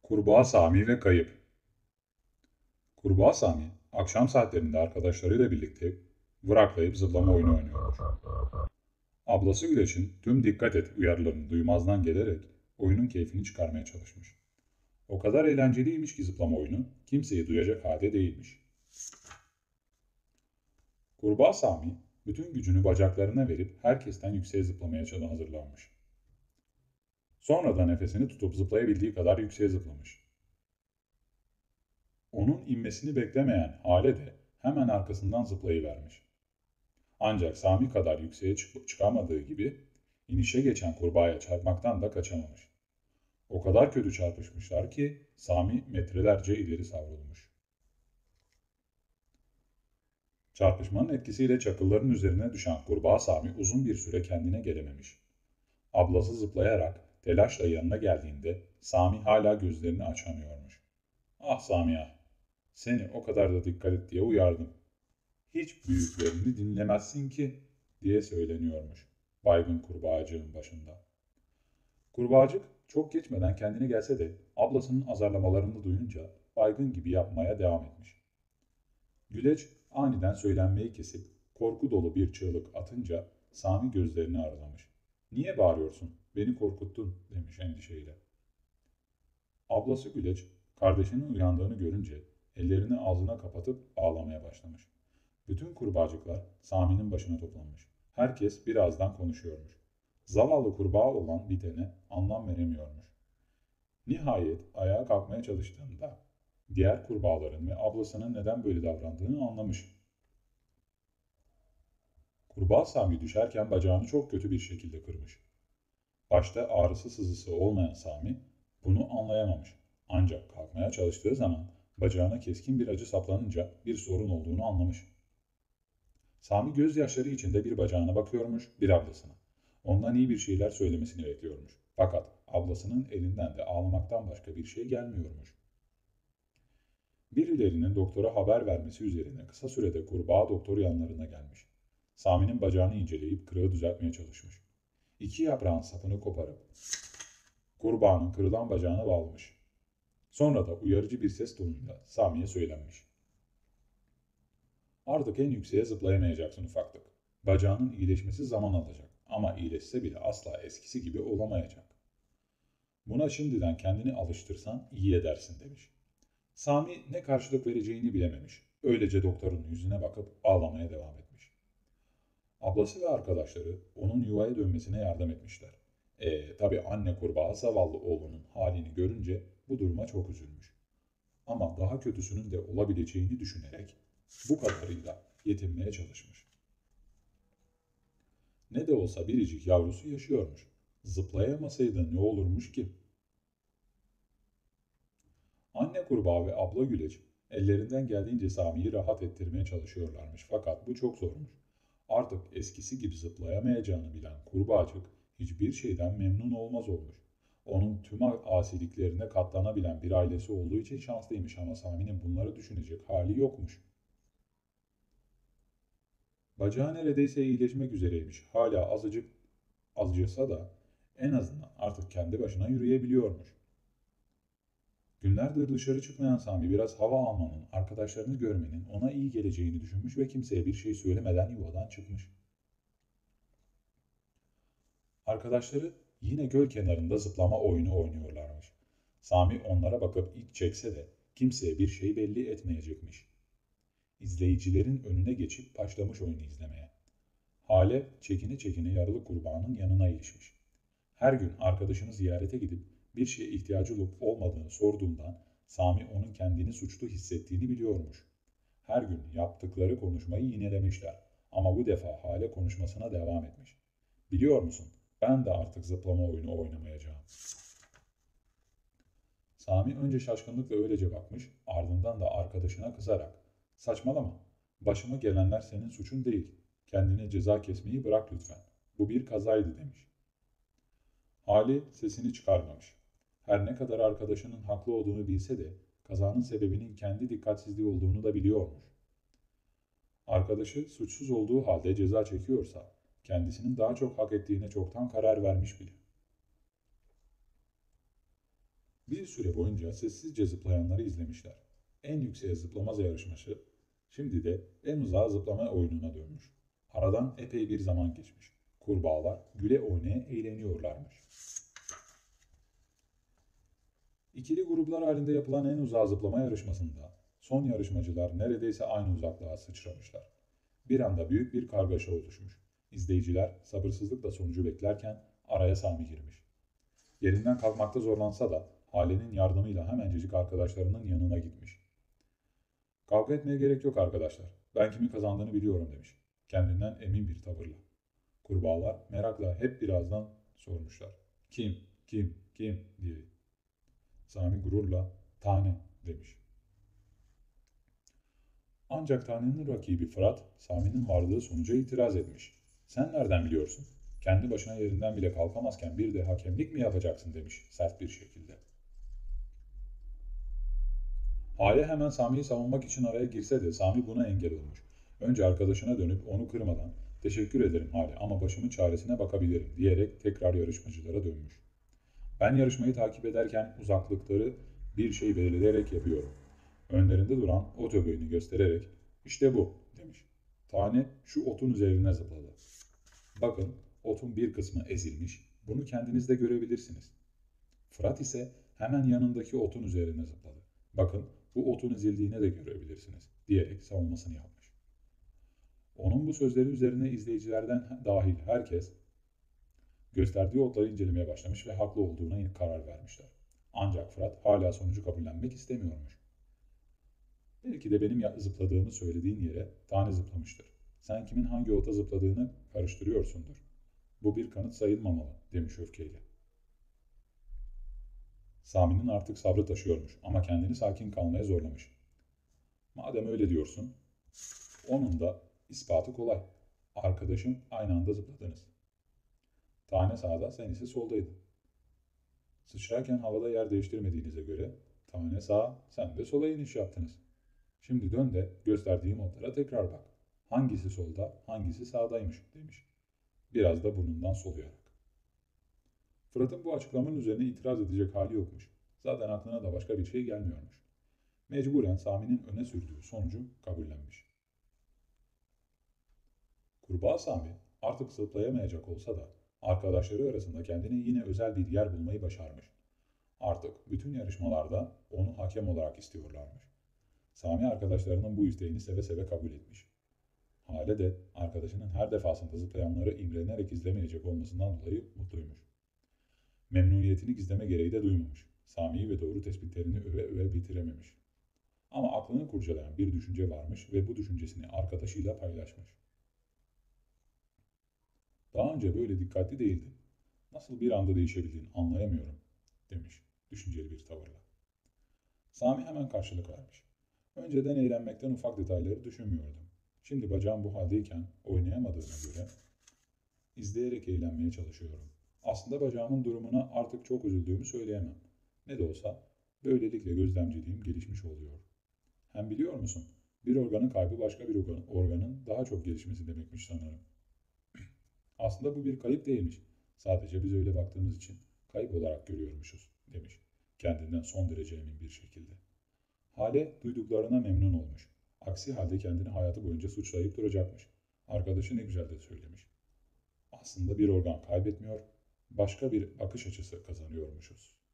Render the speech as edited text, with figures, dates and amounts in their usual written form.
Kurbağa Sami ve Kayıp. Kurbağa Sami, akşam saatlerinde arkadaşlarıyla birlikte vıraklayıp zıplama oyunu oynuyormuş. Ablası Güleç'in tüm dikkat et uyarılarını duymazdan gelerek oyunun keyfini çıkarmaya çalışmış. O kadar eğlenceliymiş ki zıplama oyunu, kimseyi duyacak halde değilmiş. Kurbağa Sami, bütün gücünü bacaklarına verip herkesten yükseğe zıplamaya hazırlanmış. Sonra da nefesini tutup zıplayabildiği kadar yükseğe zıplamış. Onun inmesini beklemeyen Hale de hemen arkasından zıplayıvermiş. Ancak Sami kadar yükseğe çıkamadığı gibi inişe geçen kurbağaya çarpmaktan da kaçamamış. O kadar kötü çarpışmışlar ki Sami metrelerce ileri savrulmuş. Çarpışmanın etkisiyle çakılların üzerine düşen kurbağa Sami uzun bir süre kendine gelememiş. Ablası zıplayarak telaşla yanına geldiğinde Sami hala gözlerini açamıyormuş. "Ah Sami ah, seni o kadar da dikkat et diye uyardım. Hiç büyüklerini dinlemezsin ki," diye söyleniyormuş baygın kurbağacığın başında. Kurbağacık çok geçmeden kendine gelse de ablasının azarlamalarını duyunca baygın gibi yapmaya devam etmiş. Güleç aniden söylenmeyi kesip korku dolu bir çığlık atınca Sami gözlerini aralamış. "Niye bağırıyorsun? Beni korkuttun," demiş endişeyle. Ablası Güleç kardeşinin uyandığını görünce ellerini ağzına kapatıp ağlamaya başlamış. Bütün kurbağacıklar Sami'nin başına toplanmış. Herkes birazdan konuşuyormuş. Zavallı kurbağa olan bitene anlam veremiyormuş. Nihayet ayağa kalkmaya çalıştığında diğer kurbağaların ve ablasının neden böyle davrandığını anlamış. Kurbağa Sami düşerken bacağını çok kötü bir şekilde kırmış. Başta ağrısı sızısı olmayan Sami bunu anlayamamış. Ancak kalkmaya çalıştığı zaman bacağına keskin bir acı saplanınca bir sorun olduğunu anlamış. Sami gözyaşları içinde bir bacağına bakıyormuş, bir ablasına. Ondan iyi bir şeyler söylemesini bekliyormuş. Fakat ablasının elinden de ağlamaktan başka bir şey gelmiyormuş. Birilerinin doktora haber vermesi üzerine kısa sürede kurbağa doktor yanlarına gelmiş. Sami'nin bacağını inceleyip kırığı düzeltmeye çalışmış. İki yaprağın sapını koparıp kurbağanın kırılan bacağına bağlamış. Sonra da uyarıcı bir ses tonuyla Sami'ye söylenmiş. "Artık en yükseğe zıplayamayacaksın ufaklık. Bacağının iyileşmesi zaman alacak ama iyileşse bile asla eskisi gibi olamayacak. Buna şimdiden kendini alıştırsan iyi edersin," demiş. Sami ne karşılık vereceğini bilememiş. Öylece doktorun yüzüne bakıp ağlamaya devam etmiş. Ablası ve arkadaşları onun yuvaya dönmesine yardım etmişler. Tabii anne kurbağa zavallı oğlunun halini görünce bu duruma çok üzülmüş. Ama daha kötüsünün de olabileceğini düşünerek bu kadarıyla yetinmeye çalışmış. Ne de olsa biricik yavrusu yaşıyormuş. Zıplayamasaydı ne olurmuş ki? Anne kurbağa ve abla güleç ellerinden geldiğince Sami'yi rahat ettirmeye çalışıyorlarmış fakat bu çok zormuş. Artık eskisi gibi zıplayamayacağını bilen kurbağacık hiçbir şeyden memnun olmaz olmuş. Onun tüm asiliklerine katlanabilen bir ailesi olduğu için şanslıymış ama Sami'nin bunları düşünecek hali yokmuş. Bacağı neredeyse iyileşmek üzereymiş. Hala azıcık acısa da en azından artık kendi başına yürüyebiliyormuş. Günlerdir dışarı çıkmayan Sami biraz hava almanın, arkadaşlarını görmenin ona iyi geleceğini düşünmüş ve kimseye bir şey söylemeden yuvadan çıkmış. Arkadaşları yine göl kenarında zıplama oyunu oynuyorlarmış. Sami onlara bakıp ilk çekse de kimseye bir şey belli etmeyecekmiş. İzleyicilerin önüne geçip başlamış oyunu izlemeye. Hale çekine çekine yaralı kurbağanın yanına ilişmiş. Her gün arkadaşını ziyarete gidip bir şeye ihtiyacı olup olmadığını sorduğundan Sami onun kendini suçlu hissettiğini biliyormuş. Her gün yaptıkları konuşmayı yinelemişler ama bu defa Hale konuşmasına devam etmiş. "Biliyor musun, ben de artık zıplama oyunu oynamayacağım." Sami önce şaşkınlıkla öylece bakmış, ardından da arkadaşına kızarak "Saçmalama, başıma gelenler senin suçun değil. Kendine ceza kesmeyi bırak lütfen. Bu bir kazaydı," demiş. Hali sesini çıkarmamış. Her ne kadar arkadaşının haklı olduğunu bilse de kazanın sebebinin kendi dikkatsizliği olduğunu da biliyormuş. Arkadaşı suçsuz olduğu halde ceza çekiyorsa kendisinin daha çok hak ettiğine çoktan karar vermiş bile. Bir süre boyunca sessizce zıplayanları izlemişler. En yükseğe zıplama yarışması şimdi de en uzağa zıplama oyununa dönmüş. Aradan epey bir zaman geçmiş. Kurbağalar güle oynaya eğleniyorlarmış. İkili gruplar halinde yapılan en uzağa zıplama yarışmasında son yarışmacılar neredeyse aynı uzaklığa sıçramışlar. Bir anda büyük bir kargaşa oluşmuş. İzleyiciler sabırsızlıkla sonucu beklerken araya Sami girmiş. Yerinden kalkmakta zorlansa da Hale'nin yardımıyla hemencecik arkadaşlarının yanına gitmiş. Kavga etmeye gerek yok arkadaşlar. Ben kimin kazandığını biliyorum demiş. Kendinden emin bir tavırla. Kurbağalar merakla hep birazdan sormuşlar. Kim, kim diye. Sami gururla Tane demiş. Ancak Tane'nin rakibi Fırat, Sami'nin vardığı sonuca itiraz etmiş. Sen nereden biliyorsun? Kendi başına yerinden bile kalkamazken bir de hakemlik mi yapacaksın demiş sert bir şekilde. Hale hemen Sami'yi savunmak için araya girse de Sami buna engel olmuş. Önce arkadaşına dönüp onu kırmadan teşekkür ederim Hale ama başımın çaresine bakabilirim diyerek tekrar yarışmacılara dönmüş. Ben yarışmayı takip ederken uzaklıkları bir şey belirleyerek yapıyorum. Önlerinde duran ot öbeğini göstererek işte bu demiş. Tane şu otun üzerine zıpladı. Bakın otun bir kısmı ezilmiş. Bunu kendiniz de görebilirsiniz. Fırat ise hemen yanındaki otun üzerine zıpladı. Bakın bu otun ezildiğini de görebilirsiniz diyerek savunmasını yapmış. Onun bu sözleri üzerine izleyicilerden dahil herkes gösterdiği otları incelemeye başlamış ve haklı olduğuna karar vermişler. Ancak Fırat hala sonucu kabullenmek istemiyormuş. Belki de benim zıpladığımı söylediğin yere Tane zıplamıştır. Sen kimin hangi ota zıpladığını karıştırıyorsundur. Bu bir kanıt sayılmamalı demiş öfkeyle. Sami'nin artık sabrı taşıyormuş ama kendini sakin kalmaya zorlamış. Madem öyle diyorsun, onun da ispatı kolay. Arkadaşım aynı anda zıpladınız. Tane sağda, sen ise soldaydın. Sıçrarken havada yer değiştirmediğinize göre Tane sağa, sen de sola iniş yaptınız. Şimdi dön de gösterdiğim otlara tekrar bak. Hangisi solda, hangisi sağdaymış demiş. Biraz da burnundan soluyarak. Fırat'ın bu açıklamanın üzerine itiraz edecek hali yokmuş. Zaten aklına da başka bir şey gelmiyormuş. Mecburen Sami'nin öne sürdüğü sonucu kabullenmiş. Kurbağa Sami artık zıplayamayacak olsa da arkadaşları arasında kendine yine özel bir yer bulmayı başarmış. Artık bütün yarışmalarda onu hakem olarak istiyorlarmış. Sami arkadaşlarının bu isteğini seve seve kabul etmiş. Hale de arkadaşının her defasında zıplayanları imrenerek izlemeyecek olmasından dolayı mutluymuş. Memnuniyetini gizleme gereği de duymamış. Sami'yi ve doğru tespitlerini öve öve bitirememiş. Ama aklını kurcalayan bir düşünce varmış ve bu düşüncesini arkadaşıyla paylaşmış. Daha önce böyle dikkatli değildin. Nasıl bir anda değişebildin anlayamıyorum demiş düşünceli bir tavırla. Sami hemen karşılık vermiş. Önceden eğlenmekten ufak detayları düşünmüyordum. Şimdi bacağım bu haldeyken oynayamadığıma göre izleyerek eğlenmeye çalışıyorum. Aslında bacağımın durumuna artık çok üzüldüğümü söyleyemem. Ne de olsa böylelikle gözlemciliğim gelişmiş oluyor. Hem biliyor musun? Bir organın kaybı başka bir organın daha çok gelişmesi demekmiş sanırım. Aslında bu bir kayıp değilmiş. Sadece biz öyle baktığımız için kayıp olarak görüyormuşuz demiş. Kendinden son derece emin bir şekilde. Hale duyduklarına memnun olmuş. Aksi halde kendini hayatı boyunca suçlayıp duracakmış. Arkadaşı ne güzel de söylemiş. Aslında bir organ kaybetmiyor, başka bir bakış açısı kazanıyormuşuz.